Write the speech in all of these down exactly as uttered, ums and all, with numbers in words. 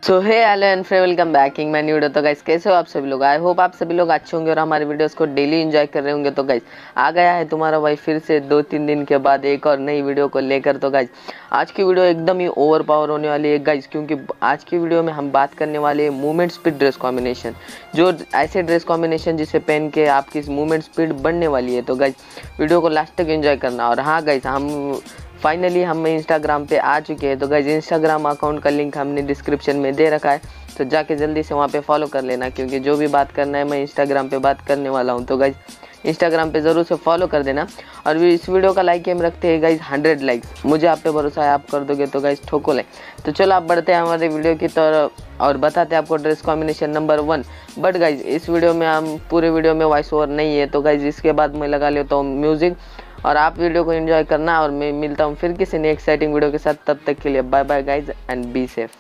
So hey hello and friend, welcome back in my new video. तो guys कैसे हो आप सभी लोग? आई होप आप सभी लोग अच्छे होंगे और हमारे वीडियोस को डेली एंजॉय कर रहे होंगे। तो गाइस आ गया है तुम्हारा भाई फिर से दो तीन दिन के बाद एक और नई वीडियो को लेकर। तो गाइस आज की वीडियो एकदम ही ओवर पावर होने वाली है गाइस, क्योंकि आज की वीडियो में हम बात करने वाले हैं मूवमेंट स्पीड ड्रेस कॉम्बिनेशन, जो ऐसे ड्रेस कॉम्बिनेशन जिसे पहन के आपकी मूवमेंट स्पीड बढ़ने वाली है। तो गाइस वीडियो को लास्ट तक एंजॉय करना। और हाँ गाइस, हम फाइनली हम इंस्टाग्राम पे आ चुके हैं। तो गाइज इंस्टाग्राम अकाउंट का लिंक हमने डिस्क्रिप्शन में दे रखा है, तो जाके जल्दी से वहाँ पे फॉलो कर लेना, क्योंकि जो भी बात करना है मैं इंस्टाग्राम पे बात करने वाला हूँ। तो गाइज इंस्टाग्राम पे ज़रूर से फॉलो कर देना। और इस वीडियो का लाइक हम रखते हैं गाइज हंड्रेड लाइक्स। मुझे आप पे भरोसा है, आप कर दोगे तो गाइज ठोको लाइक। तो चलो आप बढ़ते हैं हमारे वीडियो की तरफ और बताते हैं आपको dress combination number one. But guys इस वीडियो में हम पूरे वीडियो में वॉइस ओवर नहीं है, तो गाइज इसके बाद मैं लगा लेता हूँ म्यूज़िक और आप वीडियो को एंजॉय करना। और मैं मिलता हूँ फिर किसी नई एक्साइटिंग वीडियो के साथ। तब तक के लिए bye bye guys and be safe.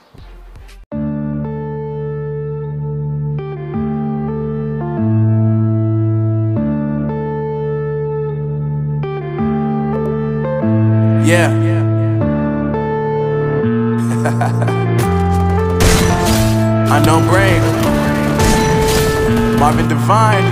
Yeah. Unknown brain. Marvin Divine.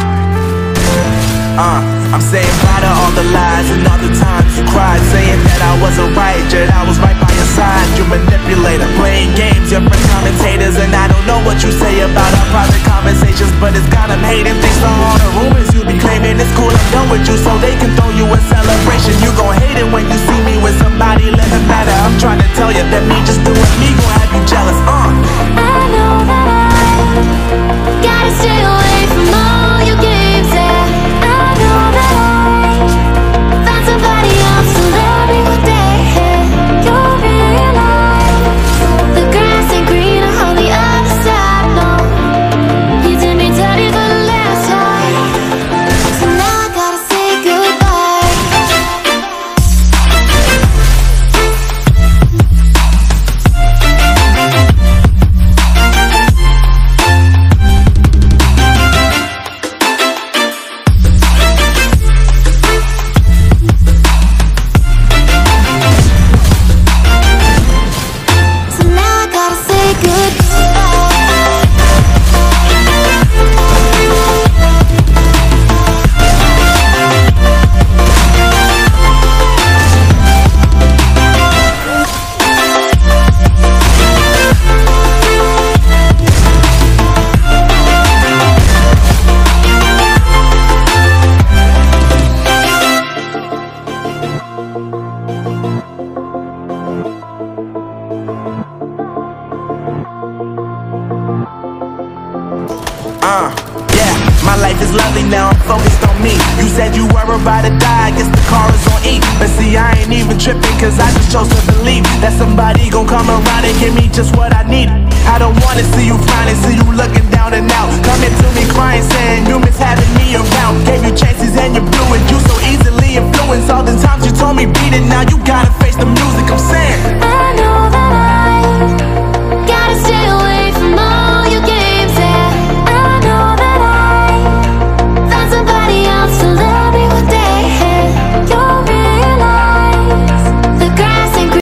Uh, I'm saying bye to all the lies and all the times you cried, saying that I wasn't right, yet I was right by your side. You manipulator, playing games, your friends commentators, and I don't know what you say about our private conversations, but it's got them hating. Thanks to all the rumors you be claiming, it's cool I'm done with you, so they can throw you a celebration. You gon' hate it when you see me with somebody living better. I'm trying to tell you that me just doing me gon' have you jealous. Uh. I know that I gotta stay away from all your games, yeah. I know that I found somebody else to love me one day, yeah. You'll realize the grass ain't greener on the other side, no. You did me dirty for the last time, so now I gotta say goodbye. So now I gotta say goodbye. Uh, yeah, my life is lovely now, I'm focused on me. You said you were about to die, I guess the car is on E. But see, I ain't even tripping, cause I just chose to believe that somebody gon' come around and give me just what I need. I don't wanna see you frowning, see you looking down and out, coming to me crying, saying you miss having me